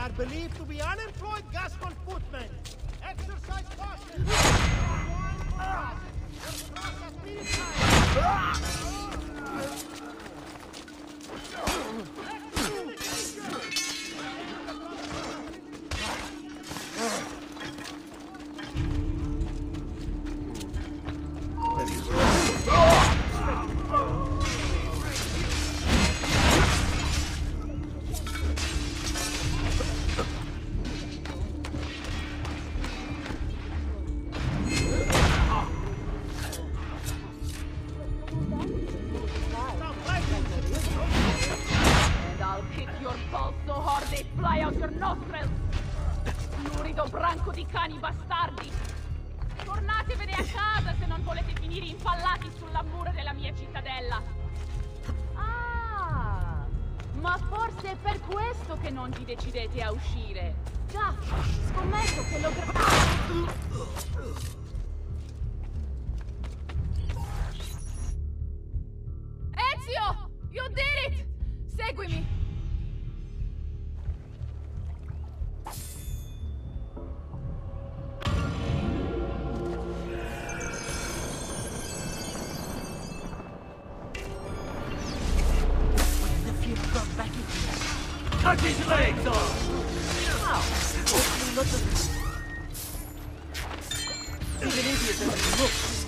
are believed to be unemployed Gascon footmen. Exercise caution. Lurido branco di cani bastardi! Tornatevene a casa se non volete finire impallati sulla mura della mia cittadella! Ah! Ma forse è per questo che non vi decidete a uscire! Già, scommetto che lo Ezio! You did it! Seguimi! Cut his legs off! Even easier than it looks.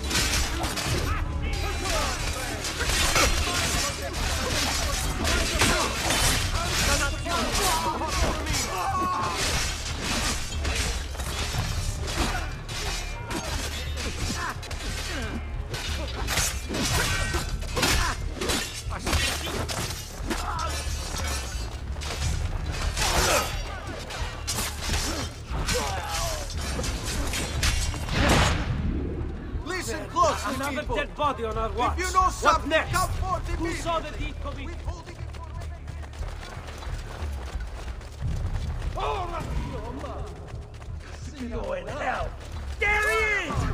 Listen close, Another people. dead body on our watch. If you know What something, next? come forth Who immediately. saw the deed coming? Withholding information. See you in hell! There he is!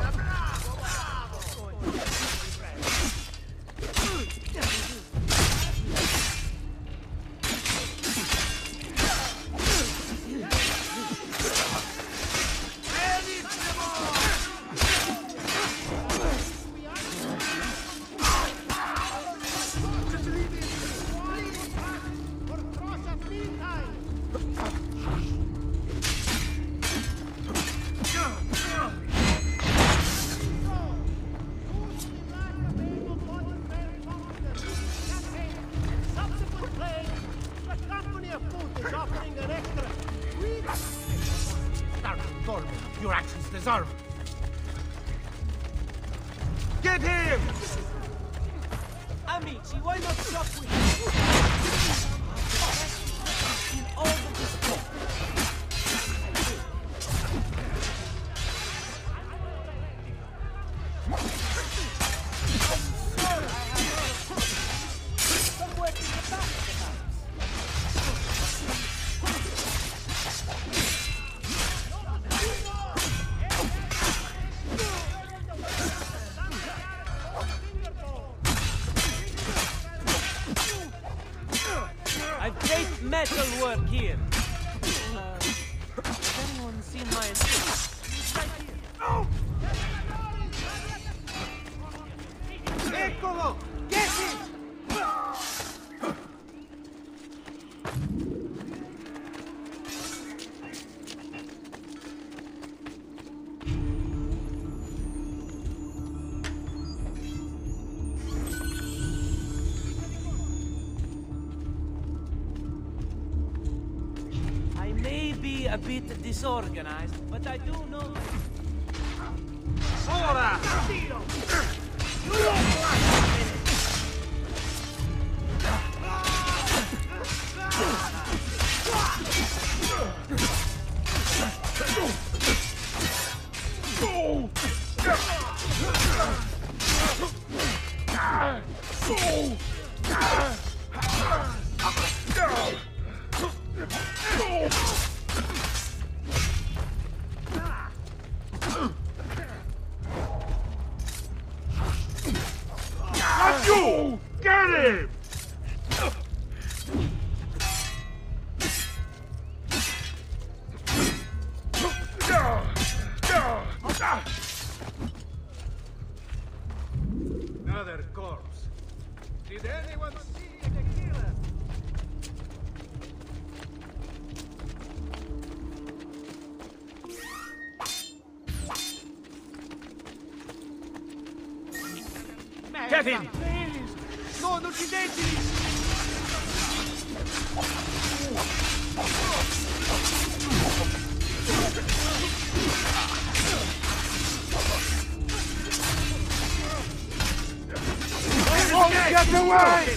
Your actions deserve. Get him! Amici, why not shop with in all the display? Somewhere in the back of the house. I've great metal work here. Has anyone seen my... It's right here. Oh! Eccolo! Get him! I may be a bit disorganized, but I do know... Ora! You! Get him! Kevin! No, non uccideteli! Get away!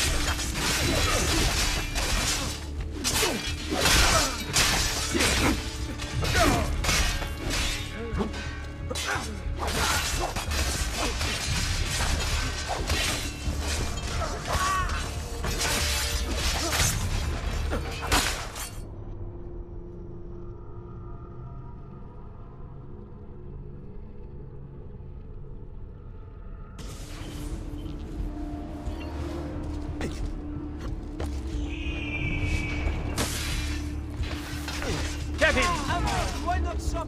Kevin! Why not stop?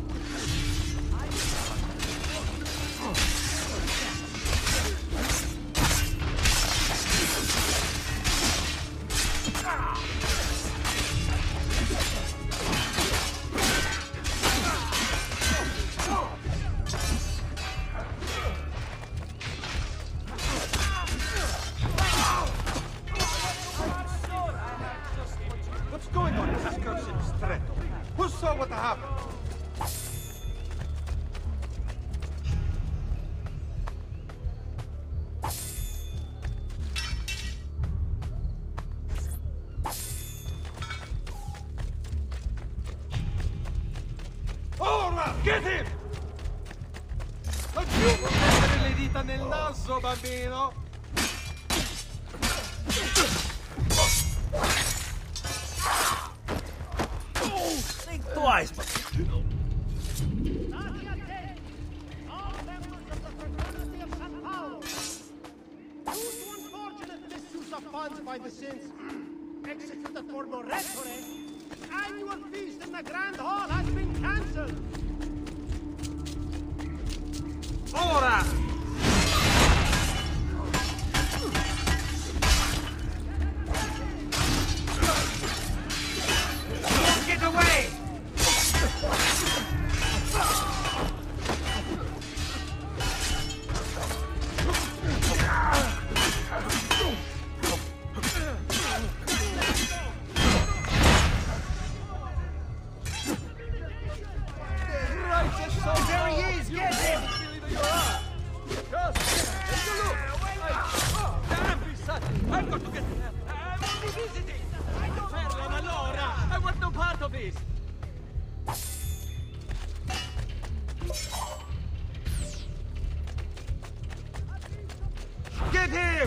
What's going on in this cursed stretto? Who saw what happened? Ora! Get him! Non più mettere le dita nel naso, bambino! Think twice, but... All members of the fraternity of San Paolo, due to unfortunate misuse of funds by the sins executed for Morettore, the annual feast in the Grand Hall has been cancelled. Ora! Get away! So there he is! Get him! I've got to get... I'm only visiting! I don't... Ferla, allora! I want no part of this! Get him!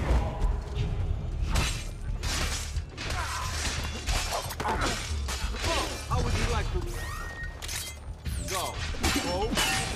How would you like to... Go. Go.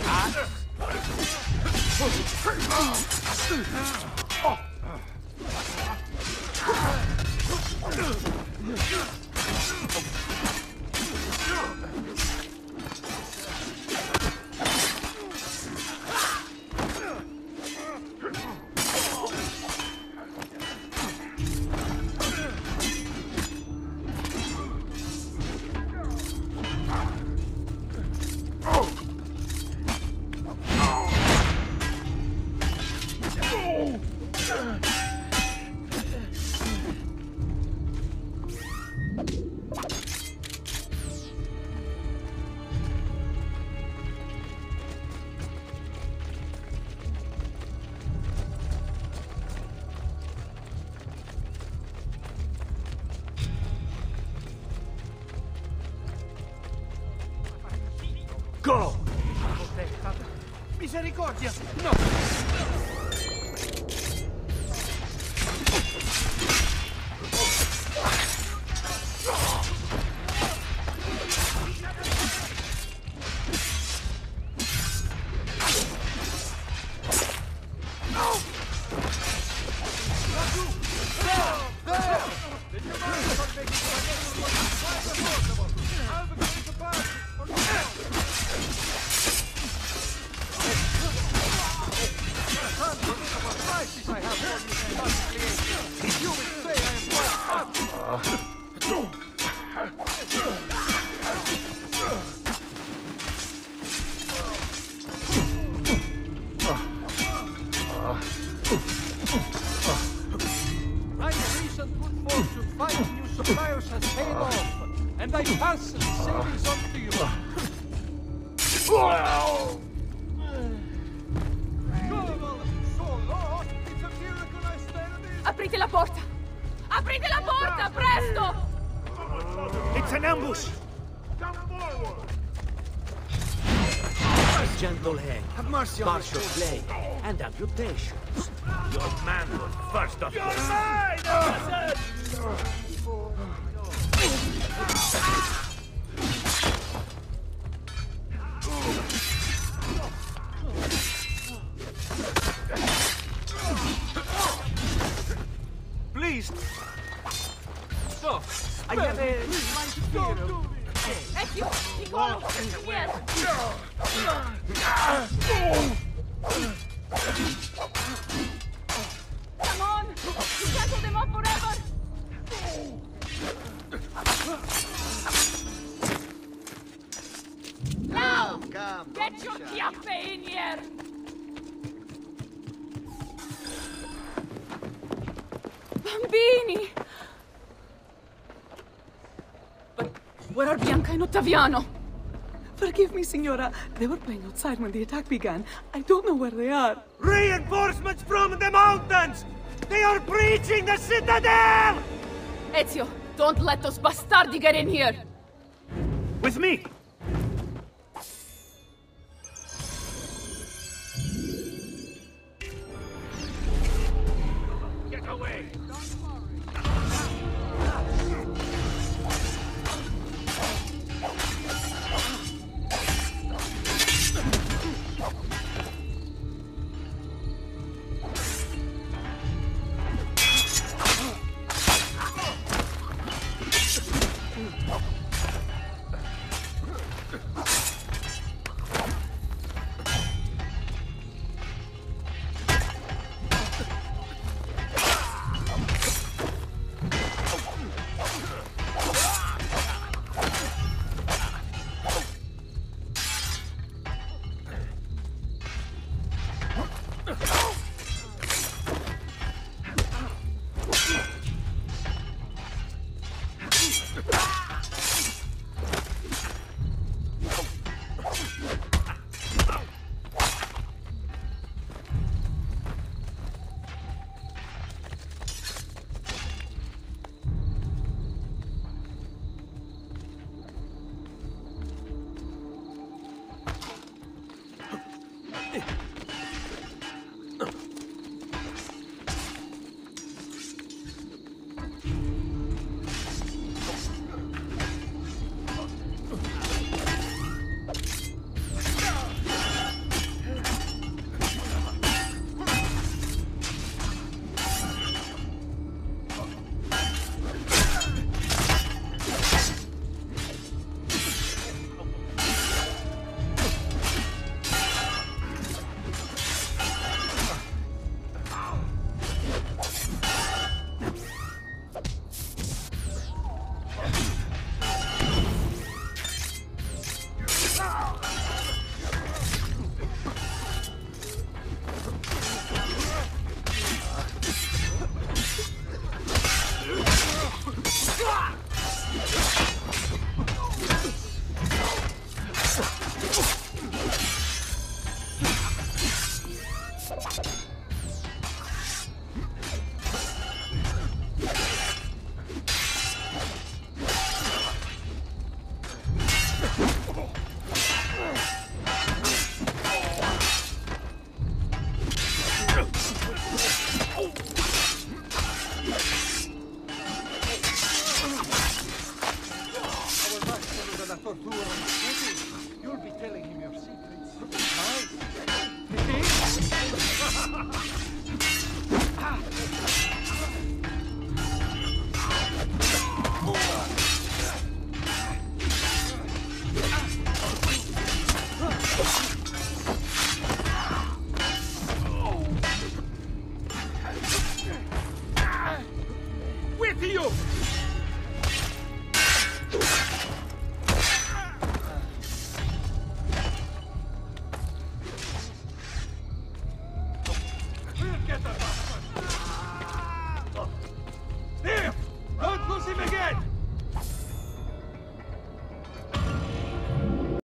Go! Misericordia! No! and I pass the savings on to you. Aprite la porta! Aprite la porta, presto! It's an ambush! Come forward! Gentle hand, Have mercy on partial play, and amputations. Your man was first of all. Please. So, I have a Ezio, piccolo! Yes! Come on! You settle them up forever! Now! Get your chiappe in here! Bambini! But where are Bianca and Ottaviano? Forgive me, Signora. They were playing outside when the attack began. I don't know where they are. Reinforcements from the mountains! They are breaching the citadel! Ezio, don't let those bastardi get in here! With me!